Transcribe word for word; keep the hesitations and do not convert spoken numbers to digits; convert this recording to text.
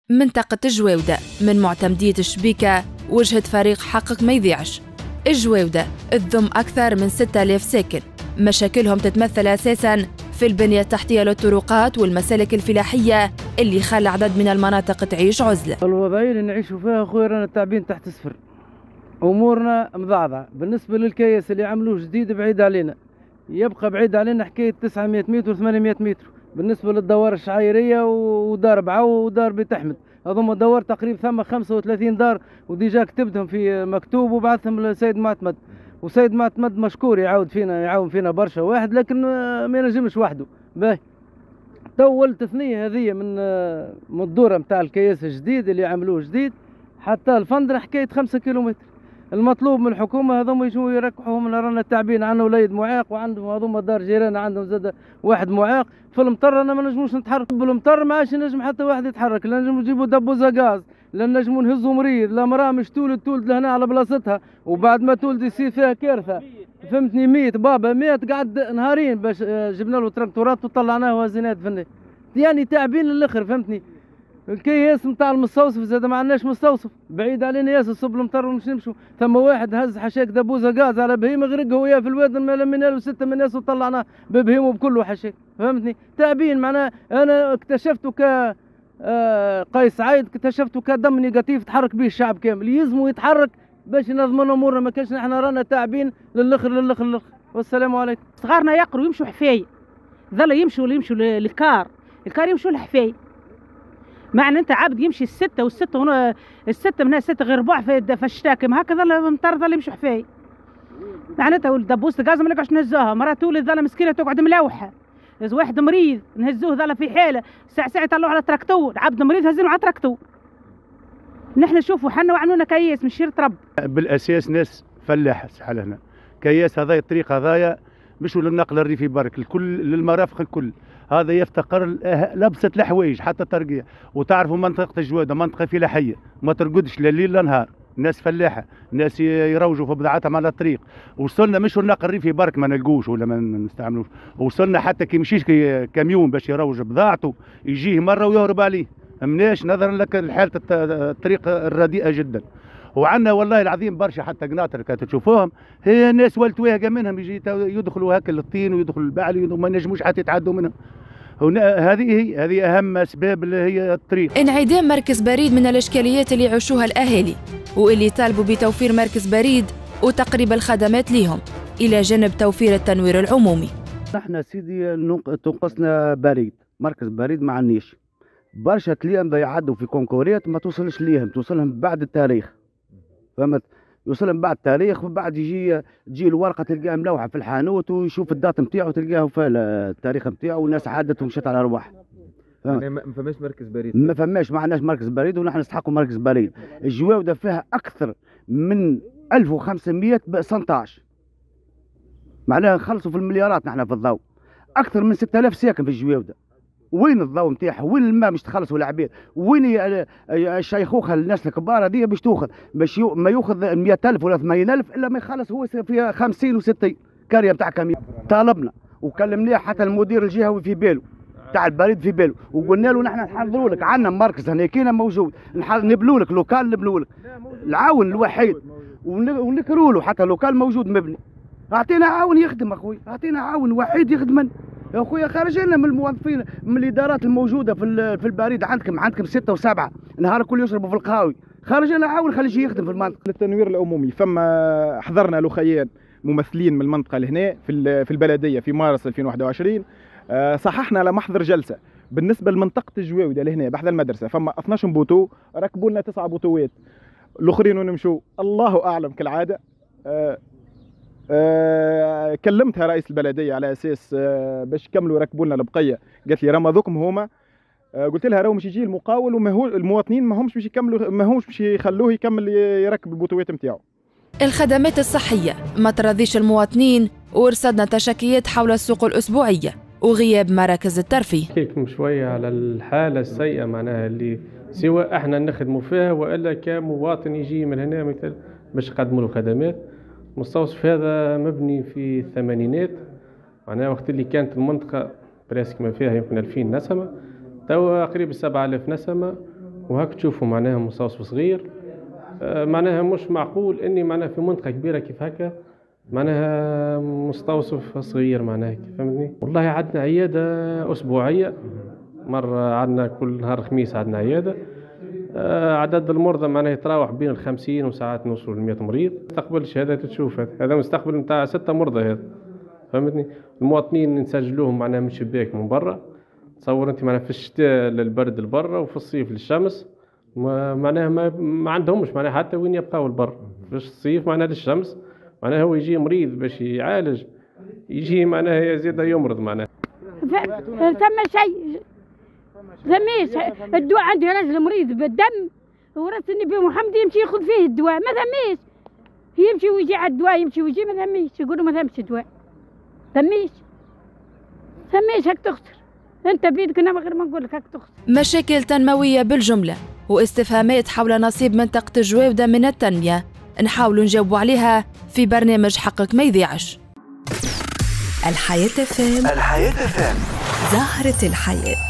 منطقة الجواودة من معتمدية الشبيكة وجهة فريق حقق ما يضيعش. الجواودة تضم أكثر من ستة آلاف ساكن، مشاكلهم تتمثل أساساً في البنية التحتية للطرقات والمسالك الفلاحية اللي خلى عدد من المناطق تعيش عزلة. الوضعية اللي نعيشوا فيها خويا رانا تعبين تحت الصفر، أمورنا مضعضعة. بالنسبة للكياس اللي عملوه جديد بعيد علينا، يبقى بعيد علينا حكاية تسعمائة متر وثمانمائة متر. بالنسبة للدوار الشعيرية ودار بعو ودار بيت أحمد، هذوما دوار تقريبا ثم خمسة وثلاثين دار، وديجا كتبتهم في مكتوب وبعثهم للسيد معتمد، وسيد معتمد مشكور يعاود فينا يعاون فينا برشا واحد، لكن ما ينجمش وحده. باهي تو ولت ثنية هذه من من الدورة نتاع الكياس الجديد اللي عملوه جديد حتى الفندر حكاية خمسة كيلومتر. المطلوب من الحكومة هذوما يجوا يركحوهم، رانا تعبين. عندنا وليد معاق وعندهم هذوما دار جيران عندهم زاد واحد معاق. في المطر انا ما نجموش نتحرك، بالمطر ما عادش نجم حتى واحد يتحرك، لا نجموا نجيبوا دبوزة غاز، لا نجموا نهزوا مريض، لا مراه مش تولد تولد لهنا على بلاصتها، وبعد ما تولد يصير فيها كارثة. فهمتني؟ ميت بابا ميت قعد نهارين باش جبنا له تراكتورات وطلعناه وزينات في النهاية. يعني تعبين للاخر. فهمتني؟ الكياس نتاع المستوصف زاد ما عندناش مستوصف، بعيد علينا ياسر صب المطر ومش نمشوا. ثم واحد هز حشاك دبوزه غاز على بهيم غرق هو وياه في الواد، ما لمينا له سته من الناس وطلعناه ببهيم وبكله حشاك. فهمتني؟ تعبين. معناها انا اكتشفته ك آه قيس عايد، اكتشفته كدم نيجاتيف تحرك به الشعب كامل، يلزموا يتحرك باش ينظموا امورنا. ما كانش احنا رانا تعبين للاخر للاخر للاخر. والسلام عليكم. صغارنا يقروا يمشوا حفاي، ظل يمشوا يمشوا للكار، الكار يمشوا لحفاي. معنى انت عبد يمشي الستة والستة هنا الستة منها ستة غير ربع في الشتاكم هكذا مضطر ظل يمشوا حفاي. معناتها الدبوس غاز ما نقعدش نهزوها، مرة تولد ظل مسكينة تقعد ملوحة، واحد مريض نهزوه ظل في حالة ساعة ساعة يطلعوا على تراكتور، عبد مريض هزينه على تراكتور. نحن نشوفوا حنا وعملونا كياس من شير ترب. بالاساس ناس فلاحة سحال هنا. كياس هذايا الطريق هذايا مش للنقل الريفي برك، الكل للمرافق الكل. هذا يفتقر لبسة الحوايج حتى الترقية. وتعرفوا منطقة الجوادة منطقة فلاحية ما ترقدش لا ليل لا نهار، ناس فلاحة، ناس يروجوا في بضاعتهم على الطريق. وصلنا مش النقل الريفي برك ما نلقوش ولا ما نستعملوش، وصلنا حتى كي يمشيش كاميون باش يروج بضاعته يجيه مرة ويهرب عليه. مناش نظرا لك لحالة الطريق الرديئة جدا. وعندنا والله العظيم برشا حتى قناطر كانت تشوفوهم هي ناس ولت واهقه منهم، يجي يدخلوا هكا للطين ويدخلوا البعلي وما نجموش حتى يتعدوا منهم. هذه هي هذه اهم اسباب اللي هي الطريق. انعدام مركز بريد من الاشكاليات اللي يعيشوها الاهالي، واللي طالبوا بتوفير مركز بريد وتقريب الخدمات لهم الى جانب توفير التنوير العمومي. نحن سيدي تنقصنا بريد، مركز بريد ما عندناش. برشا تليهم يعدوا في كونكوريات ما توصلش ليهم، توصلهم بعد التاريخ. فهمت؟ يوصلهم بعد التاريخ وبعد يجي تجي الورقه تلقاها ملوحه في الحانوت ويشوف الدات نتاعو تلقاه في التاريخ نتاعو، والناس عادت ومشات على ارواح. يعني ما فماش مركز بريد؟ ما فماش، ما عندناش مركز بريد ونحن نستحقوا مركز بريد. الجواودة فيها اكثر من ألف وخمسمائة سنتاج، معناها نخلصوا في المليارات نحن في الضوء. اكثر من ستة آلاف ساكن في الجواودة. وين الضوء نتاعها؟ وين الماء باش تخلصوا العباد؟ وين الشيخوخه الناس الكبار هذه باش تاخذ؟ باش يو ما ياخذ مئة ألف ولا ثمانين ألف الا ما يخلص هو فيها خمسين وستين كاريه نتاع كاميون. طالبنا وكلمناه حتى المدير الجهوي في باله تاع البريد في باله، وقلنا له نحن نحضروا لك عندنا مركز هنا كاين موجود، نبنوا لك لوكال، نبنوا لك العاون الوحيد ونكروا له حتى لوكال موجود مبني. اعطينا عاون يخدم اخوي، اعطينا عاون وحيد يخدم يا خويا. خرج لنا من الموظفين من الادارات الموجوده في في البريد، عندكم عندكم سته وسبعه نهار الكل يشربوا في القهاوي. خرج لنا عاون خليه يخدم في المنطقه. التنوير العمومي فما حضرنا لخيان ممثلين من المنطقه لهنا في في البلديه في مارس ألفين وواحد وعشرين. صححنا على محضر جلسه بالنسبه لمنطقه الجواودة لهنا بحذا المدرسه، فما اثناش بوتو ركبوا لنا تسعه بوتوات، الاخرين ونمشوا الله اعلم كالعاده. أه أه كلمتها رئيس البلديه على اساس أه باش يكملوا يركبوا لنا البقيه، قالت لي راه ذوكم هما. أه قلت لها راهو مش يجي المقاول وما هو المواطنين ما همش باش يكملوا، ما همش باش يخلوه يكمل يركب البوتوات نتاعو. الخدمات الصحيه ما ترضيش المواطنين، ورصدنا تشكيات حول السوق الاسبوعيه وغياب مراكز الترفيه. نحكيلكم شويه على الحاله السيئه معناها اللي سواء احنا نخدموا فيها والا كمواطن يجي من هنا مثل باش يقدموا له خدمات. المستوصف هذا مبني في الثمانينات، معناها وقت اللي كانت المنطقة براسك ما فيها يمكن ألفين نسمة، توا قريب سبعة آلاف نسمة، وهاك تشوفوا معناها مستوصف صغير. آه معناها مش معقول اني معناها في منطقه كبيره كيف هكا معناها مستوصف صغير معناها، فهمتني؟ والله عندنا عياده اسبوعيه، مره عندنا كل نهار خميس عندنا عياده. آه عدد المرضى معناها يتراوح بين الخمسين وساعات نوصل لمئة مريض. مستقبل هذا تشوف هذا هذا مستقبل نتاع ستة مرضى هذا، فهمتني؟ المواطنين نسجلوهم معناها من شباك من برا. تصور انت معناها في الشتاء للبرد لبرا وفي الصيف للشمس، معناها ما, ما عندهمش معناها حتى وين يبقاو البر. في الصيف معناها للشمس، معناها هو يجي مريض باش يعالج يجي معناها يزيد يمرض معناها. ثم شيء ثميش الدواء عندي راجل مريض بالدم ورث النبي محمد يمشي ياخذ فيه الدواء ما ثميش، يمشي ويجي على الدواء يمشي ويجي ما ثميش، يقولوا ما ثمش دواء ثميش ثميش هاك تخسر انت بيدك انا غير ما نقول لك هاك تخسر. مشاكل تنموية بالجملة واستفهامات حول نصيب منطقة جويودة من التنمية نحاولوا نجاوبوا عليها في برنامج حقك ما يضيعش. الحياة فام، الحياة فام، زهرة الحياة.